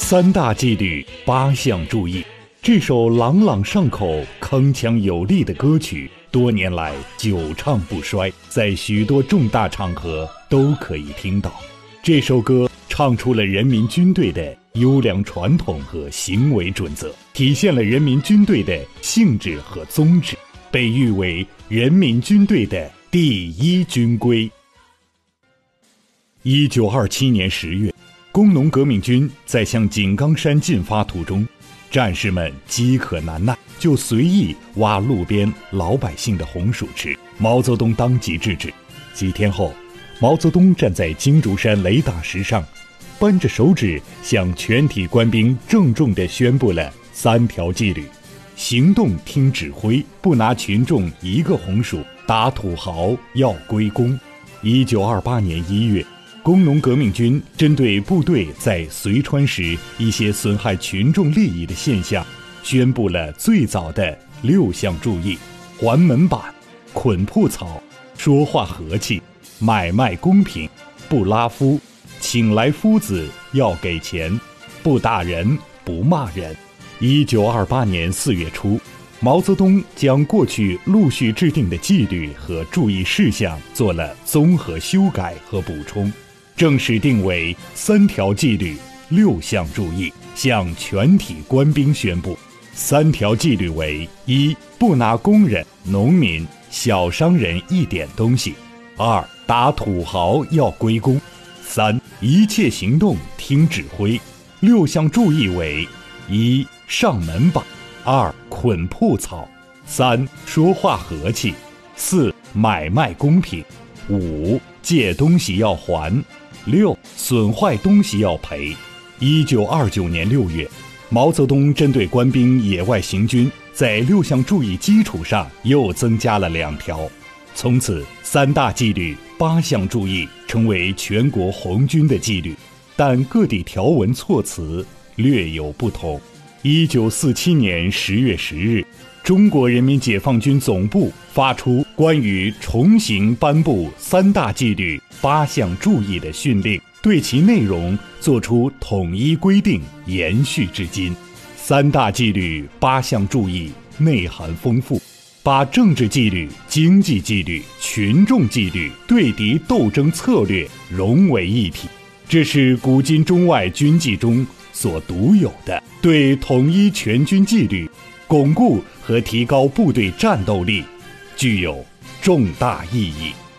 三大纪律八项注意。这首朗朗上口、铿锵有力的歌曲，多年来久唱不衰，在许多重大场合都可以听到。这首歌唱出了人民军队的优良传统和行为准则，体现了人民军队的性质和宗旨，被誉为人民军队的第一军规。1927年10月，工农革命军在向井冈山进发途中，战士们饥渴难耐，就随意挖路边老百姓的红薯吃。毛泽东当即制止。几天后，毛泽东站在金竹山雷打石上，扳着手指向全体官兵郑重地宣布了3条纪律：行动听指挥，不拿群众一个红薯；打土豪要归公。1928年1月，工农革命军针对部队在随川时一些损害群众利益的现象，宣布了最早的6项注意：还门板、捆铺草、说话和气、买卖公平、不拉夫、请来夫子要给钱、不打人不骂人。1928年4月初，毛泽东将过去陆续制定的纪律和注意事项做了综合修改和补充，正式定为3条纪律6项注意，向全体官兵宣布。3条纪律为：一、不拿工人、农民、小商人一点东西；二、打土豪要归公；三、一切行动听指挥。6项注意为：一、上门板；二、捆铺草；三、说话和气；四、买卖公平；五、借东西要还；六、损坏东西要赔。1929年6月，毛泽东针对官兵野外行军，在6项注意基础上又增加了2条。从此3大纪律8项注意成为全国红军的纪律，但各地条文措辞略有不同。1947年10月10日，中国人民解放军总部发出关于重新颁布3大纪律8项注意的训令，对其内容作出统一规定，延续至今。3大纪律8项注意内涵丰富，把政治纪律、经济纪律、群众纪律、对敌斗争策略融为一体，这是古今中外军纪中所独有的，对统一全军纪律、巩固和提高部队战斗力具有重大意义。